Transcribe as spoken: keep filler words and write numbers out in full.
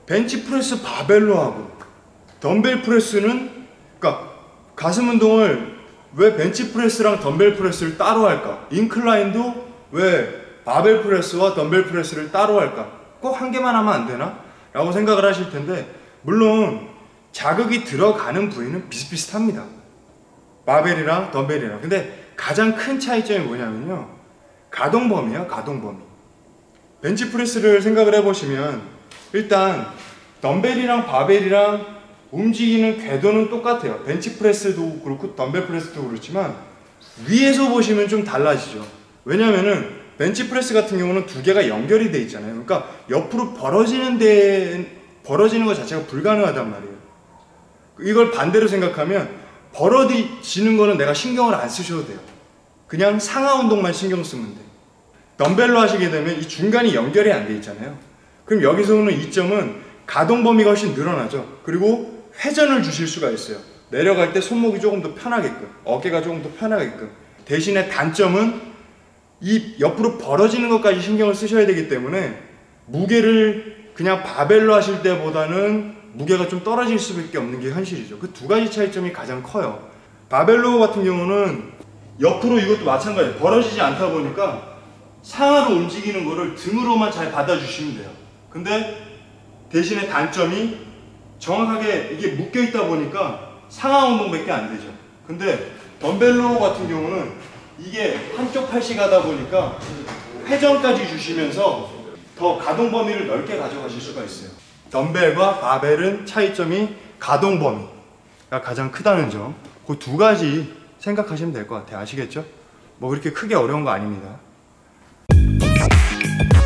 벤치프레스 바벨로 하고 덤벨 프레스는, 그러니까 가슴 운동을 왜 벤치프레스랑 덤벨 프레스를 따로 할까? 인클라인도 왜 바벨 프레스와 덤벨 프레스를 따로 할까? 꼭 한 개만 하면 안 되나? 라고 생각을 하실 텐데, 물론 자극이 들어가는 부위는 비슷비슷합니다. 바벨이랑 덤벨이랑. 근데 가장 큰 차이점이 뭐냐면요, 가동 범위야, 가동 범위. 벤치프레스를 생각을 해보시면 일단 덤벨이랑 바벨이랑 움직이는 궤도는 똑같아요. 벤치프레스도 그렇고 덤벨프레스도 그렇지만 위에서 보시면 좀 달라지죠. 왜냐면은 벤치프레스 같은 경우는 두 개가 연결이 돼 있잖아요. 그러니까 옆으로 벌어지는 데 벌어지는 것 자체가 불가능하단 말이에요. 이걸 반대로 생각하면 벌어지는 거는 내가 신경을 안 쓰셔도 돼요. 그냥 상하 운동만 신경 쓰면 돼. 덤벨로 하시게 되면 이 중간이 연결이 안 돼 있잖아요. 그럼 여기서 오는 이점은 가동 범위가 훨씬 늘어나죠. 그리고 회전을 주실 수가 있어요. 내려갈 때 손목이 조금 더 편하게끔, 어깨가 조금 더 편하게끔. 대신에 단점은 이 옆으로 벌어지는 것까지 신경을 쓰셔야 되기 때문에 무게를 그냥 바벨로 하실 때보다는 무게가 좀 떨어질 수밖에 없는 게 현실이죠. 그 두 가지 차이점이 가장 커요. 바벨로 같은 경우는 옆으로 이것도 마찬가지예요. 벌어지지 않다 보니까 상하로 움직이는 거를 등으로만 잘 받아주시면 돼요. 근데 대신에 단점이 정확하게 이게 묶여 있다 보니까 상하 운동밖에 안 되죠. 근데 덤벨로 같은 경우는 이게 한쪽 팔씩 하다 보니까 회전까지 주시면서 더 가동 범위를 넓게 가져가실 수가 있어요. 덤벨과 바벨은 차이점이 가동 범위가 가장 크다는 점, 그 두 가지 생각하시면 될 것 같아요. 아시겠죠? 뭐 그렇게 크게 어려운 거 아닙니다.